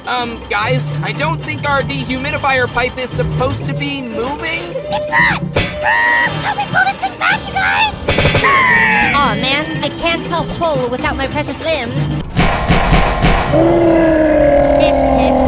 Guys, I don't think our dehumidifier pipe is supposed to be moving. It's not! Help me pull this thing back, you guys! Aw, man, I can't help pull without my precious limbs. Disc